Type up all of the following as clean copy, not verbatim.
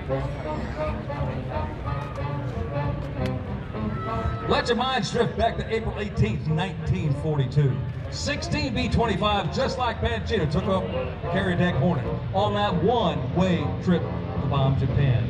Let your minds drift back to April 18th, 1942. 16 B-25, just like Panchito, took up the carrier deck Hornet on that one-way trip to bomb Japan.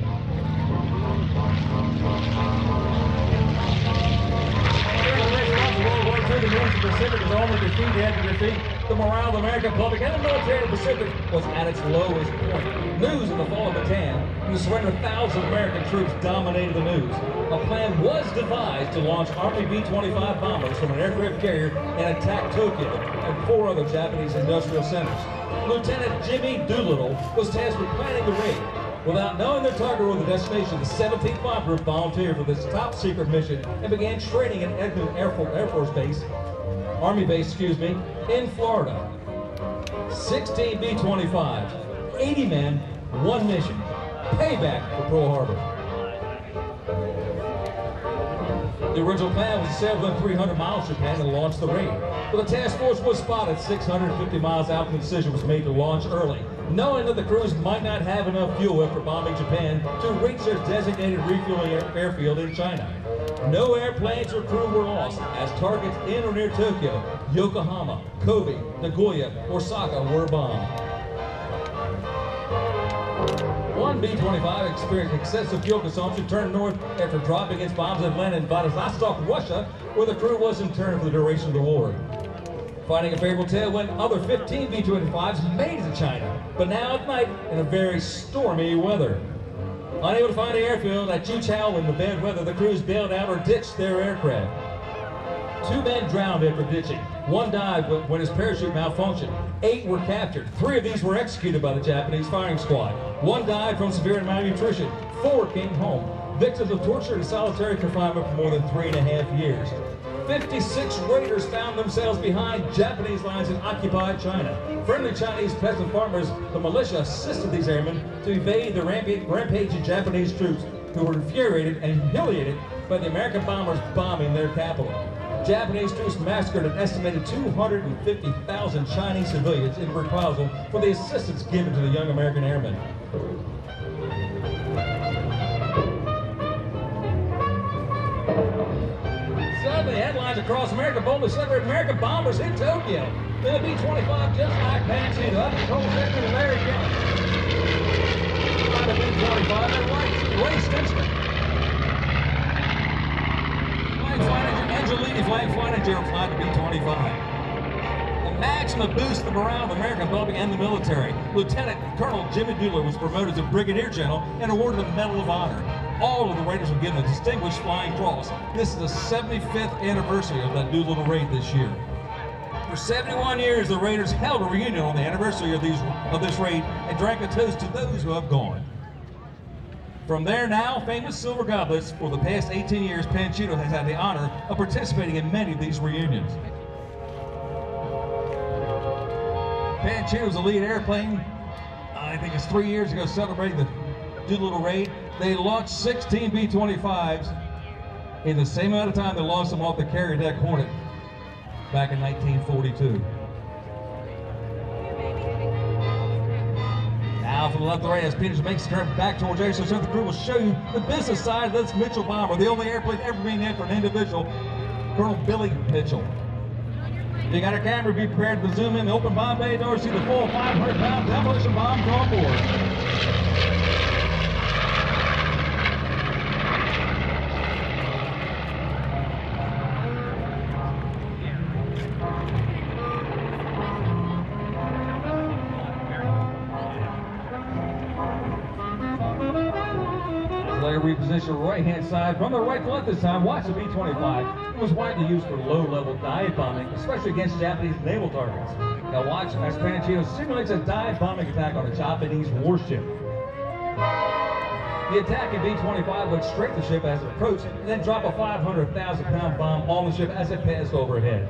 World War II, the North Pacific was only defeat after defeat. The morale of the American public and the military of the Pacific was at its lowest point. News of the fall of Bataan and the surrender of thousands of American troops dominated the news. A plan was devised to launch Army B-25 bombers from an aircraft carrier and attack Tokyo and 4 other Japanese industrial centers. Lieutenant Jimmy Doolittle was tasked with planning the raid. Without knowing their target or the destination, the 17th Bomb Group volunteered for this top-secret mission and began training at Edmond Air Force Base, Army Base, in Florida. 16 B-25, 80 men, 1 mission. Payback for Pearl Harbor. The original plan was to sail within 300 miles of Japan and launch the raid. But the task force was spotted 650 miles out, and the decision was made to launch early, knowing that the crews might not have enough fuel after bombing Japan to reach their designated refueling airfield in China. No airplanes or crew were lost, as targets in or near Tokyo, Yokohama, Kobe, Nagoya, Osaka were bombed. One B-25 experienced excessive fuel consumption, turned north after dropping its bombs at Atlanta and Vladivostok, Russia, where the crew was interned for the duration of the war. Finding a favorable tailwind, other 15 B-25s made it to China, but now at night in a very stormy weather. Unable to find the airfield at Juchao in the bad weather, the crews bailed out or ditched their aircraft. 2 men drowned after ditching. 1 died when his parachute malfunctioned. 8 were captured. 3 of these were executed by the Japanese firing squad. 1 died from severe malnutrition. 4 came home, victims of torture and solitary confinement for more than 3.5 years. 56 raiders found themselves behind Japanese lines in occupied China. Friendly Chinese peasant farmers, the militia, assisted these airmen to evade the rampaging Japanese troops, who were infuriated and humiliated by the American bombers bombing their capital. Japanese troops massacred an estimated 250,000 Chinese civilians in reprisal for the assistance given to the young American airmen. Suddenly, headlines across America boldly celebrate American bombers hit Tokyo. Then a B-25 just like Panchito. Up to Cold Secretary Larry Kelley. By the B-25, their rights raced instantly. Angelini flag flight engineer flying the B-25. Imagine the boost the morale of the American public and the military. Lieutenant Colonel Jimmy Doolittle was promoted to Brigadier General and awarded the Medal of Honor. All of the raiders were given the Distinguished Flying Cross. This is the 75th anniversary of that Doolittle raid this year. For 71 years, the raiders held a reunion on the anniversary of this raid and drank a toast to those who have gone. From their now famous silver goblets, for the past 18 years, Panchito has had the honor of participating in many of these reunions. Panchito's elite airplane, I think it's 3 years ago, celebrating the Doolittle raid. They launched 16 B-25s in the same amount of time they launched them off the carrier deck Hornet back in 1942. Now from the left to right, as Peters makes the turn back towards Airshow, the crew will show you the business side of this Mitchell bomber, the only airplane ever being named for an individual, Colonel Billy Mitchell. You got a camera, be prepared to zoom in the open bomb bay door, see the full 500-pound demolition bombs on board. Reposition right-hand side from the right to left this time. Watch the B-25. It was widely used for low-level dive bombing, especially against Japanese naval targets. Now watch as Panchito simulates a dive bombing attack on a Japanese warship. The attacking B-25 went straight to the ship as it approached and then dropped a 500,000-pound bomb on the ship as it passed overhead.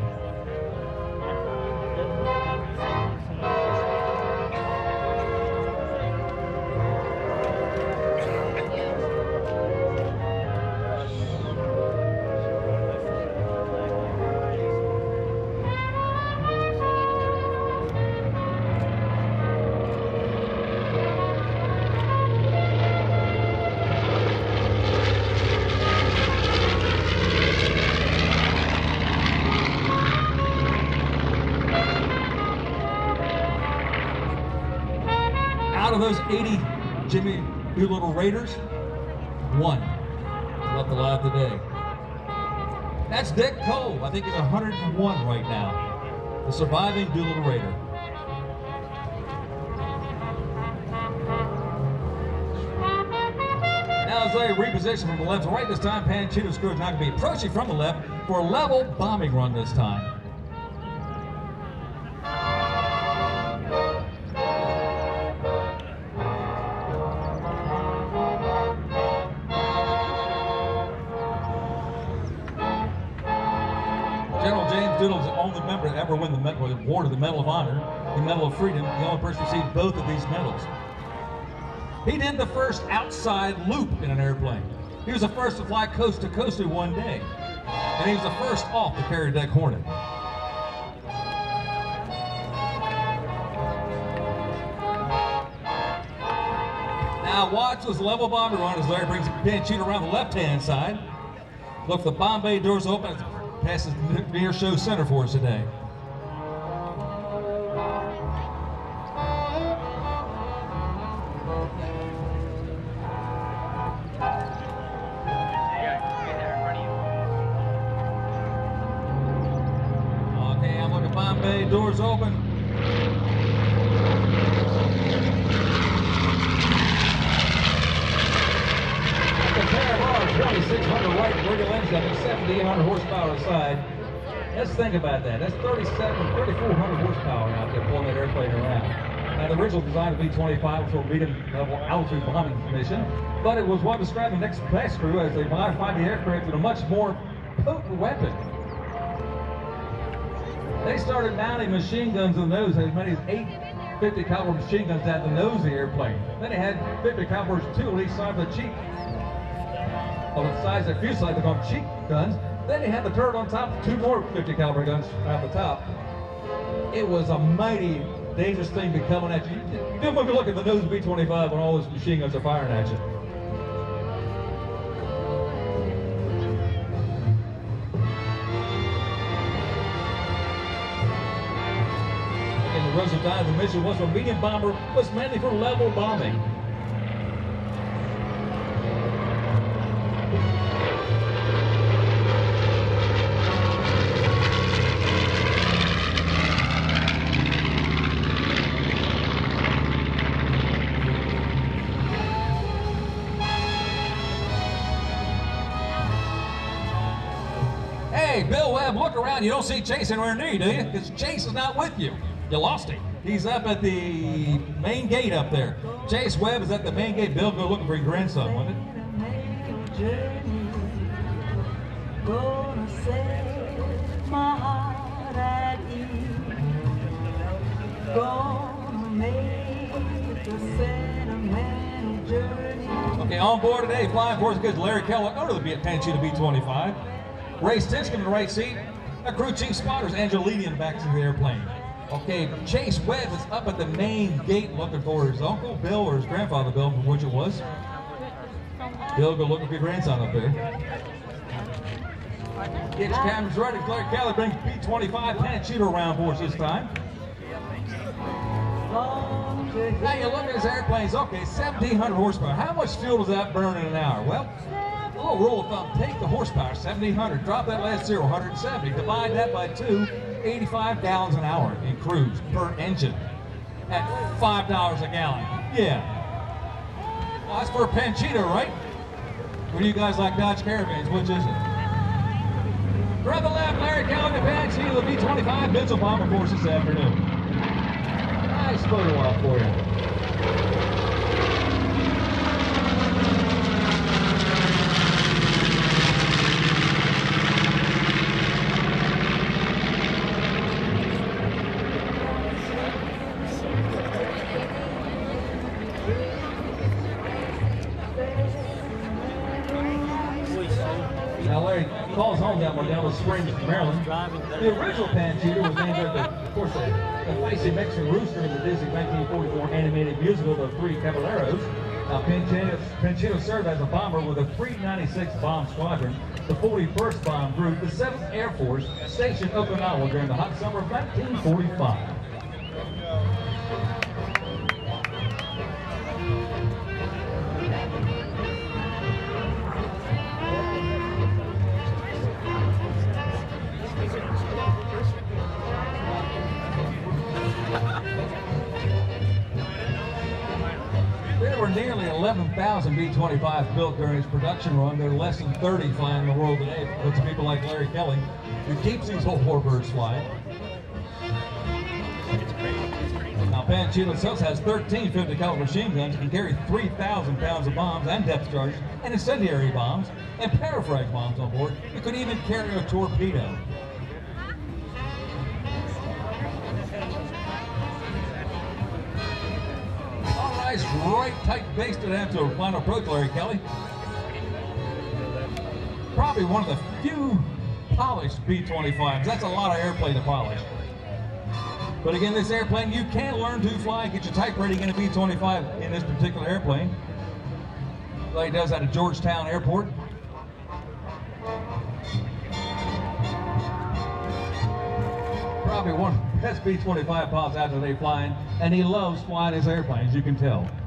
Out of those 80 Jimmy Doolittle Raiders, 1 left alive today. That's Dick Cole. I think he's 101 right now. The surviving Doolittle Raider. Now as they reposition from the left to right this time, Panchito's crew is not going to be approaching from the left for a level bombing run this time. General James Doolittle's the only member to ever win the award of the Medal of Honor, the Medal of Freedom, the only person to receive both of these medals. He did the first outside loop in an airplane. He was the first to fly coast to coast in one day. And he was the first off to carry a deck Hornet. Now watch this level bombing run as Larry brings Panchito around the left-hand side. Look, the bomb bay doors open. Passes the Airshow Center for us today. Okay, I'm looking at bomb bay, doors open. Compare our 2600 right vertical engine up to 7,800 horsepower aside. Let's think about that. That's 3,400 horsepower out there pulling that airplane around. Now the original design of B-25 was for a medium level altitude bombing mission, but it was what described the next best crew as they modified the aircraft with a much more potent weapon. They started mounting machine guns in the nose, as many as 8 50 caliber machine guns at the nose of the airplane. Then they had 50 calibers 2 on each side of the cheek. On the sides of the fuselage, they call them cheek guns. Then they had the turret on top, 2 more 50 caliber guns at the top. It was a mighty dangerous thing to be coming at you. Then when you look at the nose of B-25 when all those machine guns are firing at you. And the rest of the time, the mission was for a medium bomber, was mainly for level bombing. Hey, Bill Webb, look around. You don't see Chase anywhere near you, do you? Because Chase is not with you. You lost him. He's up at the main gate up there. Chase Webb is at the main gate. Bill, go looking for your grandson, wasn't it? Gonna set my heart at ease. Gonna make a sentimental journey. Okay, on board today, flying for us good Larry Kelley under the Panchito B-25. Ray Stinchcomb in the right seat. Our crew chief spotters Angelini in the back of the airplane. Okay, Chase Webb is up at the main gate looking for his uncle Bill or his grandfather Bill, which it was. Bill, go looking for your grandson up there. Get your cameras ready. Larry Kelley brings B-25 Panchito around for us this time. Now you look at his airplanes, okay, 1,700 horsepower. How much fuel does that burn in an hour? Well, a little rule of thumb, take the horsepower, 1,700, drop that last zero, 170, divide that by 2, 85 gallons an hour in cruise per engine at $5 a gallon. Yeah. Well, that's for a Panchito, right? Or do you guys like Dodge Caravans? Which is it? From the left, Larry Kelley, the Panchito, the B-25 missile bomber course this afternoon. Nice photo op for you. Now Larry calls home down Modelo Springs, Maryland. The original Panchito was named after, of course, the feisty Mexican rooster in the Disney 1944 animated musical, The Three Caballeros. Now Panchito served as a bomber with the 396th Bomb Squadron, the 41st Bomb Group, the 7th Air Force, stationed in Okinawa during the hot summer of 1945. were nearly 11,000 B-25s built during its production run. There are less than 30 flying in the world today. It's people like Larry Kelley who keeps these old warbirds flying. Now, Panchito himself has 13 50 caliber machine guns. It can carry 3,000 pounds of bombs and depth charges and incendiary bombs and parafrag bombs on board. It could even carry a torpedo. All nice, right tight base to have to a final approach, Larry Kelley. Probably one of the few polished B-25s. That's a lot of airplane to polish. But again, this airplane, you can learn to fly, get your type rating in a B-25 in this particular airplane. Like he does at a Georgetown Airport. Probably one of the best B-25 pilots out today flying, and he loves flying his airplanes, you can tell.